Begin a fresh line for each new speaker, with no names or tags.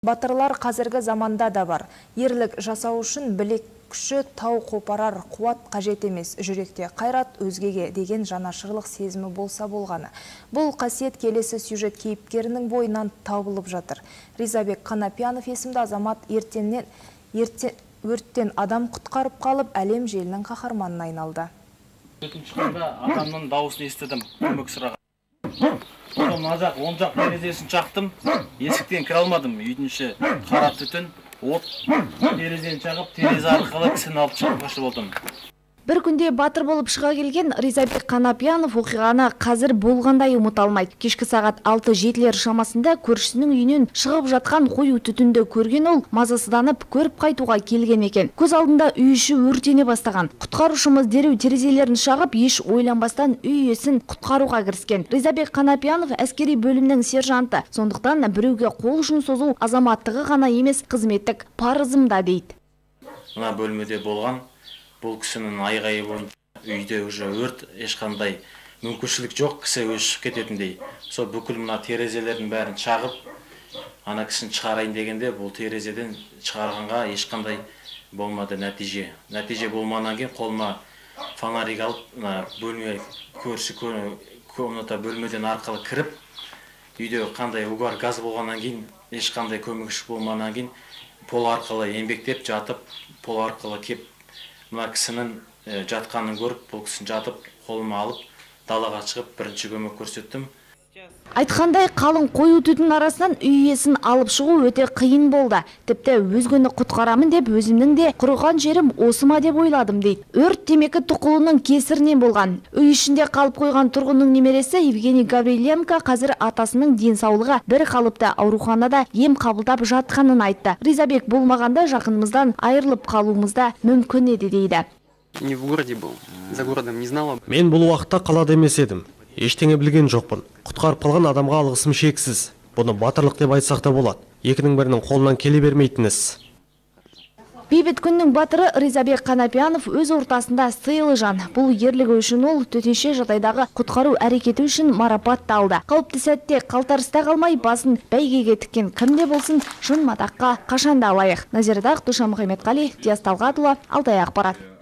Батырлар қазіргі заманда да бар. Ерлік жасау үшін білек күші тау қопарар қуат қажет емес. Жүректе қайрат өзгеге деген жанашырлық сезімі болса болғаны. Бұл қасиет келесі сюжет кейіпкерінің бойынан табылып жатыр. Ризабек Қанапиянов есімді азамат өрттен адам құтқарып қалып, әлем желінің қаһарманына айналды.
Екінші шыққанда адамның дауысын естідім, көмек сұраған. Оң жақ терезесін жақтым, есіктен кіре алмадым. Үйдің іші қара түтін, от терезені жағып, терезе арқылы кісіні алып шығып қашып болдым.
Бір күнде батыр болып шыға келген Ризабек Қанапиянов оқиғаны қазір болғандай ұмыта алмайды. Кешкі сағат 6-7 шамасында көршісінің үйінен шығып жатқан қою түтінді көрген ол мазасызданып көріп қайтуға келген екен. Көз алдында үй іші өртене бастаған. Құтқарушымыз дереу терезелерін шағып, еш ойланбастан үй иесін құтқаруға кіріскен. Ризабек Қанапиянов әскери бөлімнің сержанты. Сондықтан біреуге қол ұшын созу азаматтығы ғана емес, қызметтік парызымда дейді.
Мына бөлмеде болған бұл кісінің айғайы бойынша үйде уже өрт, ешқандай мүмкіншілік жоқ, кісі өшіп кететіндей. Сол бүкіл мына терезелердің бәрін шағып, ана кісіні шығарайын дегенде, бұл терезеден шығарғанға ешқандай болмады нәтиже. Нәтиже болмағаннан кейін қолыма фонарик алып, бөлме көрші комната бөлмеден арқылы кіріп, үйде қандай угар газ болғаннан кейін, ешқандай көмекші болмағаннан кейін, пол арқылы еңбектеп жатып, пол арқылы кеп мына кісінің жатқанын көріп, бұл кісін жатып, қолыма алып, далаға шығып, бірінші көмек көрсеттім.
Айтқандай, қалың қою түтін арасынан үй иесін алып шығу өте қиын болды. Тіпті өзгені құтқарамын деп, өзімнің де құрыған жерім осы ма деп ойладым дейді. Өрт темекі тұқылының кесірінен болған. Үй ішінде қалып қойған тұрғынның немересі Евгений Гавриленко қазір атасының денсаулығы бір қалыпта ауруханада ем қабылдап жатқанын айтты. Ризабек болмағанда жақынымыздан айырылып қалуымызда мүмкін еді дейді.
Не в городе был, за городом не знала.
Мен бұл уақытта қалада емес едім. Ештеңе білген жоқпын. Құтқарып қалған адамға алғысым шексіз. Бұны батырлық деп айтсақ та болады. Екінің бірінің қолынан келе бермейтін іс.
Бейбіт күннің батыры Ризабек Қанапиянов өз ортасында сыйлы жан. Бұл ерлігі үшін ол төтенше жағдайдағы құтқару әрекеті үшін марапатталды. Қауіпті сәтте қалтарыста қалмай басын бәйгеге тіккен кімде болсын шын мадаққа қашанда лайық. Назира Дақ, Душа Мұхамедқали, Диас Талғатұлы, Алтай ақпарат.